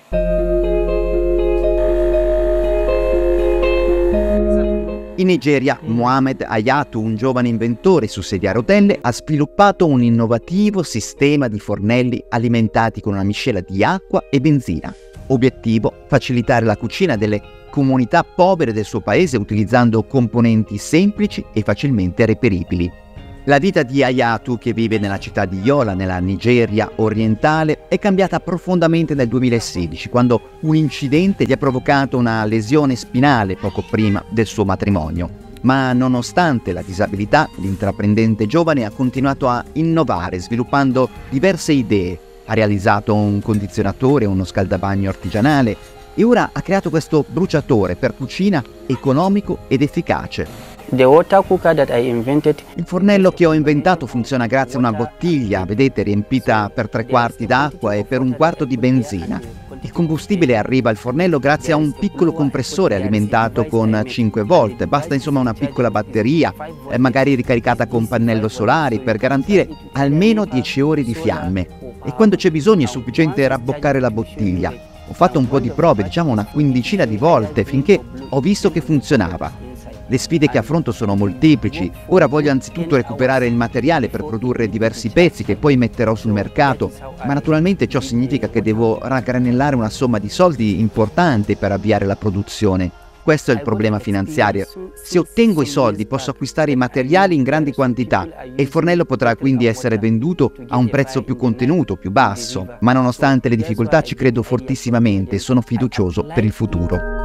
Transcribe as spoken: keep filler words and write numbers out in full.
In Nigeria, Mohamed Hayatu, un giovane inventore su sedia a rotelle, ha sviluppato un innovativo sistema di fornelli alimentati con una miscela di acqua e benzina. Obiettivo: facilitare la cucina delle comunità povere del suo paese utilizzando componenti semplici e facilmente reperibili. La vita di Hayatu, che vive nella città di Yola, nella Nigeria orientale, è cambiata profondamente nel duemilasedici, quando un incidente gli ha provocato una lesione spinale poco prima del suo matrimonio. Ma nonostante la disabilità, l'intraprendente giovane ha continuato a innovare, sviluppando diverse idee. Ha realizzato un condizionatore, uno scaldabagno artigianale e ora ha creato questo bruciatore per cucina economico ed efficace. The water cooker that I invented. Il fornello che ho inventato funziona grazie a una bottiglia, vedete, riempita per tre quarti d'acqua e per un quarto di benzina. Il combustibile arriva al fornello grazie a un piccolo compressore alimentato con cinque volt. Basta insomma una piccola batteria, eh, magari ricaricata con pannello solari, per garantire almeno dieci ore di fiamme. E quando c'è bisogno è sufficiente rabboccare la bottiglia. Ho fatto un po' di prove, diciamo una quindicina di volte, finché ho visto che funzionava. Le sfide che affronto sono molteplici. Ora voglio anzitutto recuperare il materiale per produrre diversi pezzi che poi metterò sul mercato, ma naturalmente ciò significa che devo raggranellare una somma di soldi importante per avviare la produzione. Questo è il problema finanziario. Se ottengo i soldi posso acquistare i materiali in grandi quantità e il fornello potrà quindi essere venduto a un prezzo più contenuto, più basso. Ma nonostante le difficoltà ci credo fortissimamente e sono fiducioso per il futuro.